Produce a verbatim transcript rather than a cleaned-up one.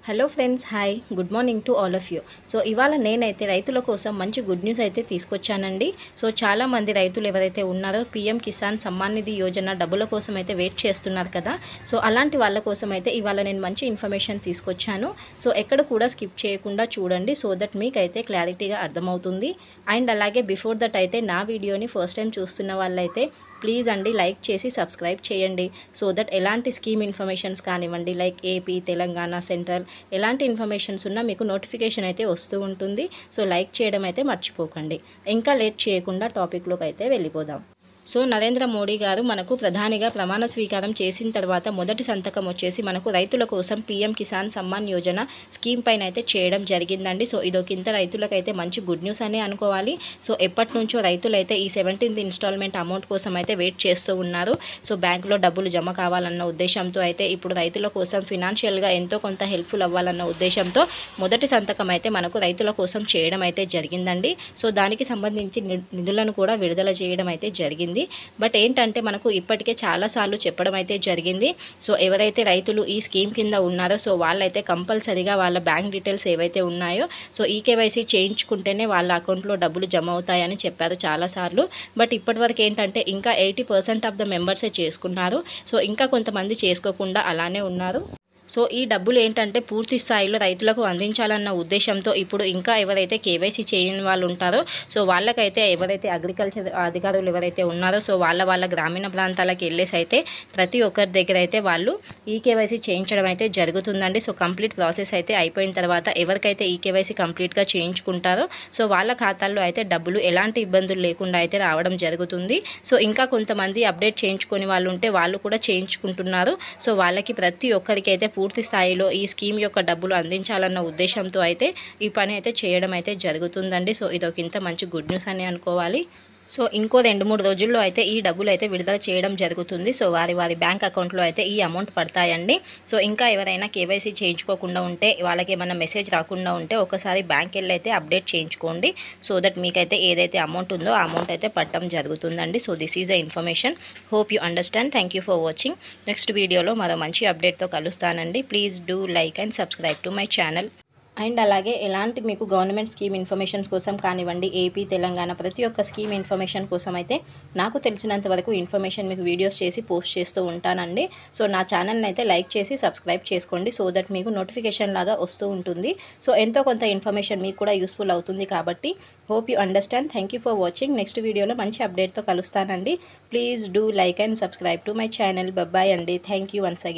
Hello friends, hi, good morning to all of you. So ఇవాళ నేనైతే రైతుల కోసం మంచి గుడ్ న్యూస్ అయితే తీసుకొచ్చానండి. సో చాలామంది రైతులు ఎవరైతే ఉన్నారో పీఎం కిసాన్ సమ్మాన్ నిధి యోజన డబ్బుల కోసం అయితే వెయిట్ చేస్తున్నారు కదా. సో అలాంటి వాళ్ళ కోసం అయితే ఇవాళ నేను మంచి ఇన్ఫర్మేషన్ తీసుకొచ్చాను. సో ఎక్కడ కూడా స్కిప్ చేయకుండా చూడండి, సో దట్ మీకైతే క్లారిటీగా అర్థమవుతుంది. అండ్ అలాగే బిఫోర్ దట్ అయితే నా వీడియోని ఫస్ట్ టైం చూస్తున్న వాళ్ళైతే ప్లీజ్ అండి లైక్ చేసి సబ్స్క్రైబ్ చేయండి. సో దట్ ఎలాంటి స్కీమ్ ఇన్ఫర్మేషన్స్ కానివ్వండి, లైక్ ఏపీ, తెలంగాణ, సెంట్రల్ ఎలాంటి ఇన్ఫర్మేషన్స్ ఉన్నా మీకు నోటిఫికేషన్ అయితే వస్తూ ఉంటుంది. సో లైక్ చేయడం అయితే మర్చిపోకండి. ఇంకా లేట్ చేయకుండా టాపిక్లోకి అయితే వెళ్ళిపోదాం. సో నరేంద్ర మోడీ గారు మనకు ప్రధానిగా ప్రమాణ స్వీకారం చేసిన తర్వాత మొదటి సంతకం వచ్చేసి మనకు రైతుల కోసం పీఎం కిసాన్ సమ్మాన్ యోజన స్కీమ్ పైన అయితే చేయడం జరిగిందండి. సో ఇదొకింత రైతులకైతే మంచి గుడ్ న్యూస్ అనే అనుకోవాలి. సో ఎప్పటి నుంచో రైతులైతే ఈ సెవెంటీన్త్ ఇన్స్టాల్మెంట్ అమౌంట్ కోసం అయితే వెయిట్ చేస్తూ ఉన్నారు. సో బ్యాంకులో డబ్బులు జమ కావాలన్న ఉద్దేశంతో అయితే ఇప్పుడు రైతుల కోసం ఫినాన్షియల్గా ఎంతో కొంత హెల్ప్ఫుల్ అవ్వాలన్న ఉద్దేశంతో మొదటి సంతకం అయితే మనకు రైతుల కోసం చేయడం అయితే జరిగిందండి. సో దానికి సంబంధించి నిధులను కూడా విడుదల చేయడం అయితే జరిగింది. బట్ ఏంటంటే మనకు ఇప్పటికే చాలాసార్లు చెప్పడం అయితే జరిగింది. సో ఎవరైతే రైతులు ఈ స్కీమ్ కింద ఉన్నారో సో వాళ్ళైతే కంపల్సరీగా వాళ్ళ బ్యాంక్ డీటెయిల్స్ ఏవైతే ఉన్నాయో సో ఈ కేవైసీ చేయించుకుంటేనే వాళ్ళ అకౌంట్లో డబ్బులు జమ అవుతాయని చెప్పారు చాలాసార్లు. బట్ ఇప్పటివరకు ఏంటంటే ఇంకా ఎయిటీ పర్సెంట్ ఆఫ్ ద మెంబర్సే చేసుకున్నారు. సో ఇంకా కొంతమంది చేసుకోకుండా అలానే ఉన్నారు. సో ఈ డబ్బులు ఏంటంటే పూర్తి స్థాయిలో రైతులకు అందించాలన్న ఉద్దేశంతో ఇప్పుడు ఇంకా ఎవరైతే కేవైసీ చేయని వాళ్ళు ఉంటారో సో వాళ్ళకైతే ఎవరైతే అగ్రికల్చర్ అధికారులు ఎవరైతే ఉన్నారో సో వాళ్ళ వాళ్ళ గ్రామీణ ప్రాంతాలకు వెళ్ళేసి అయితే ప్రతి ఒక్కరి దగ్గర అయితే వాళ్ళు ఈ కేవైసీ చేయించడం అయితే జరుగుతుందండి. సో కంప్లీట్ ప్రాసెస్ అయితే అయిపోయిన తర్వాత ఎవరికైతే ఈ కేవైసీ కంప్లీట్గా చేయించుకుంటారో సో వాళ్ళ ఖాతాల్లో అయితే డబ్బులు ఎలాంటి ఇబ్బందులు లేకుండా అయితే రావడం జరుగుతుంది. సో ఇంకా కొంతమంది అప్డేట్ చేయించుకొని వాళ్ళు ఉంటే వాళ్ళు కూడా చేయించుకుంటున్నారు. సో వాళ్ళకి ప్రతి ఒక్కరికి అయితే పూర్తి స్థాయిలో ఈ స్కీమ్ యొక్క డబ్బులు అందించాలన్న ఉద్దేశంతో అయితే ఈ పని అయితే చేయడం అయితే జరుగుతుందండి. సో ఇదొక ఇంత మంచి గుడ్ న్యూస్ అని అనుకోవాలి. సో ఇంకో రెండు మూడు రోజుల్లో అయితే ఈ డబ్బులు అయితే విడుదల చేయడం జరుగుతుంది. సో వారి వారి బ్యాంక్ అకౌంట్లో అయితే ఈ అమౌంట్ పడతాయండి. సో ఇంకా ఎవరైనా కేవైసీ చేయించుకోకుండా ఉంటే వాళ్ళకి ఏమైనా మెసేజ్ రాకుండా ఉంటే ఒకసారి బ్యాంక్ వెళ్ళి అయితే అప్డేట్ చేయించుకోండి. సో దట్ మీకైతే ఏదైతే అమౌంట్ ఉందో ఆ అమౌంట్ అయితే పడటం జరుగుతుందండి. So this is the information. Hope you understand. Thank you for watching. Next వీడియోలో మరో మంచి అప్డేట్తో కలుస్తానండి. Please do like and subscribe to my channel. And అలాగే ఎలాంటి మీకు గవర్నమెంట్ స్కీమ్ ఇన్ఫర్మేషన్స్ కోసం కానివ్వండి, ఏపీ, తెలంగాణ ప్రతి ఒక్క స్కీమ్ ఇన్ఫర్మేషన్ కోసం అయితే నాకు తెలిసినంత వరకు ఇన్ఫర్మేషన్ మీకు వీడియోస్ చేసి పోస్ట్ చేస్తూ ఉంటానండి. సో నా ఛానల్ని అయితే లైక్ చేసి సబ్స్క్రైబ్ చేసుకోండి. సో దట్ మీకు నోటిఫికేషన్ లాగా వస్తూ ఉంటుంది. సో ఎంతో కొంత ఇన్ఫర్మేషన్ మీకు కూడా యూస్ఫుల్ అవుతుంది కాబట్టి hope you understand. Thank you for watching. Next వీడియోలో మంచి అప్డేట్తో కలుస్తానండి. Please do like and subscribe to my channel. Bye అండి. Thank you once again.